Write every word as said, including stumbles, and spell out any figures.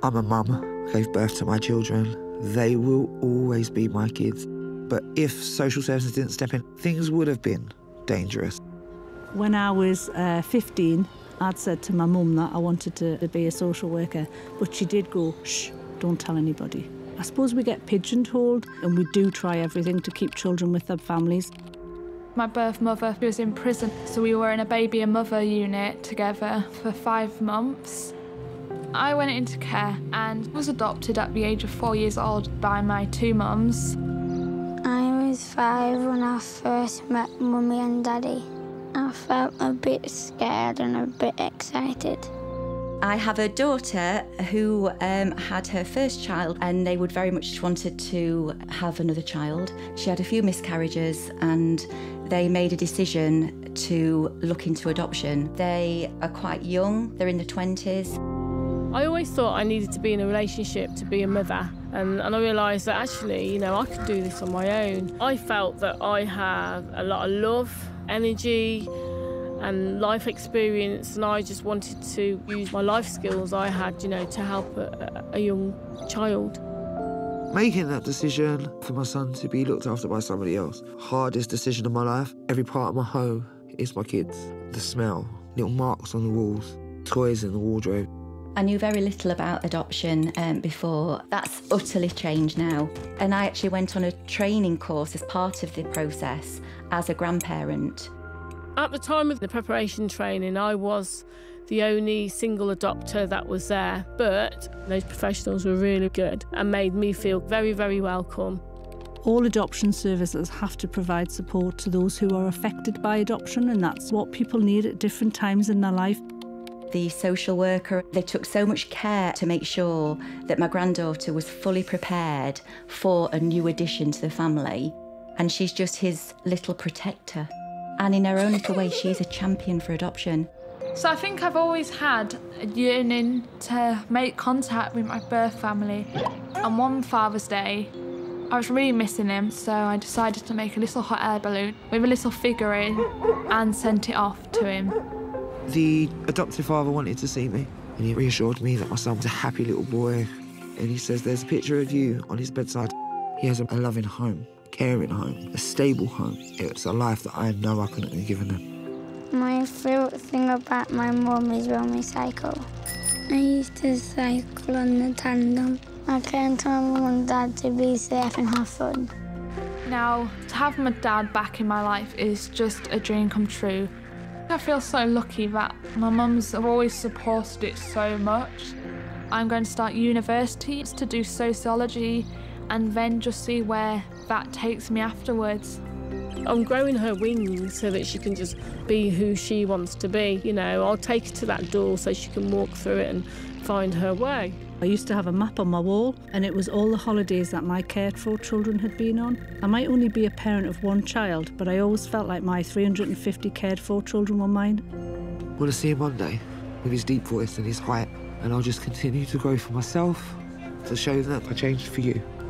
I'm a mum, gave birth to my children. They will always be my kids. But if social services didn't step in, things would have been dangerous. When I was uh, fifteen, I'd said to my mum that I wanted to, to be a social worker, but she did go, shh, don't tell anybody. I suppose we get pigeonholed, and we do try everything to keep children with their families. My birth mother was in prison, so we were in a baby and mother unit together for five months. I went into care and was adopted at the age of four years old by my two mums. I was five when I first met Mummy and Daddy. I felt a bit scared and a bit excited. I have a daughter who um, had her first child, and they would very much wanted to have another child. She had a few miscarriages and they made a decision to look into adoption. They are quite young, they're in their twenties. I always thought I needed to be in a relationship to be a mother, and, and I realised that actually, you know, I could do this on my own. I felt that I have a lot of love, energy and life experience, and I just wanted to use my life skills I had, you know, to help a, a young child. Making that decision for my son to be looked after by somebody else, hardest decision of my life. Every part of my home is my kids. The smell, little marks on the walls, toys in the wardrobe. I knew very little about adoption um, before. That's utterly changed now. And I actually went on a training course as part of the process as a grandparent. At the time of the preparation training, I was the only single adopter that was there, but those professionals were really good and made me feel very, very welcome. All adoption services have to provide support to those who are affected by adoption, and that's what people need at different times in their life. The social worker, they took so much care to make sure that my granddaughter was fully prepared for a new addition to the family, and she's just his little protector. And in her own little way, she's a champion for adoption. So I think I've always had a yearning to make contact with my birth family. On one Father's Day, I was really missing him, so I decided to make a little hot air balloon with a little figure in and sent it off to him. The adoptive father wanted to see me, and he reassured me that my son was a happy little boy. And he says there's a picture of you on his bedside. He has a loving home, caring home, a stable home. It's a life that I know I couldn't have given him. My favourite thing about my mum is when we cycle. I used to cycle on the tandem. I came to my mum and dad to be safe and have fun. Now, to have my dad back in my life is just a dream come true. I feel so lucky that my mums have always supported it so much. I'm going to start university to do sociology and then just see where that takes me afterwards. I'm growing her wings so that she can just be who she wants to be. You know, I'll take her to that door so she can walk through it and find her way. I used to have a map on my wall, and it was all the holidays that my cared for children had been on. I might only be a parent of one child, but I always felt like my three hundred fifty cared for children were mine. I want to see him one day with his deep voice and his height, and I'll just continue to grow for myself to show that I changed for you.